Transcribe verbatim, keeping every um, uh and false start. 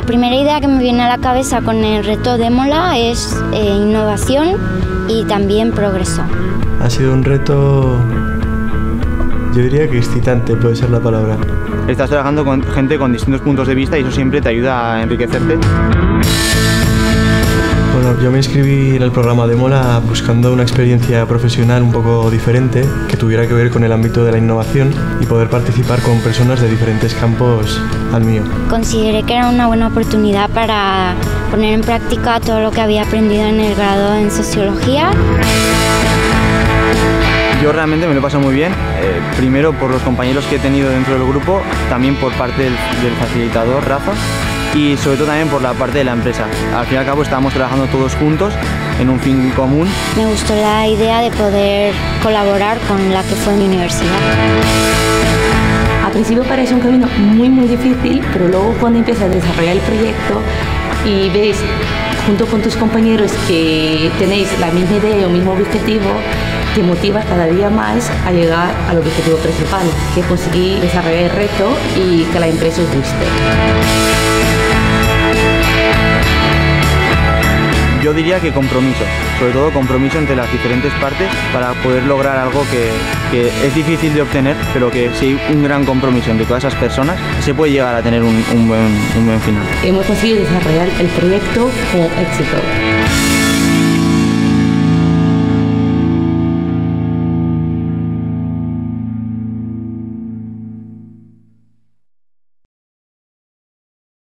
primera idea que me viene a la cabeza con el reto de Mola es eh, innovación y también progreso. Ha sido un reto, yo diría que excitante puede ser la palabra. Estás trabajando con gente con distintos puntos de vista y eso siempre te ayuda a enriquecerte. Bueno, yo me inscribí en el programa de Mola buscando una experiencia profesional un poco diferente, que tuviera que ver con el ámbito de la innovación y poder participar con personas de diferentes campos al mío. Consideré que era una buena oportunidad para poner en práctica todo lo que había aprendido en el grado en Sociología. Yo realmente me lo he pasado muy bien, eh, primero por los compañeros que he tenido dentro del grupo, también por parte del, del facilitador, Rafa, y sobre todo también por la parte de la empresa. Al fin y al cabo estábamos trabajando todos juntos en un fin común. Me gustó la idea de poder colaborar con la que fue mi universidad. Al principio parece un camino muy muy difícil, pero luego cuando empiezas a desarrollar el proyecto y ves junto con tus compañeros que tenéis la misma idea o mismo objetivo, te motivas cada día más a llegar al objetivo principal, que es conseguir desarrollar el reto y que la empresa os guste. Yo diría que compromiso, sobre todo compromiso entre las diferentes partes para poder lograr algo que, que es difícil de obtener, pero que si hay un gran compromiso entre todas esas personas, se puede llegar a tener un, un, buen, un buen final. Hemos conseguido desarrollar el proyecto con éxito.